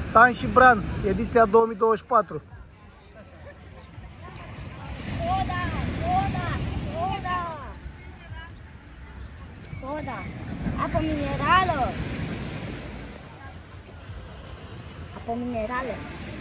Stan și Bran, ediția 2024. Soda, soda, soda. Soda. Apă minerală. Apă minerală.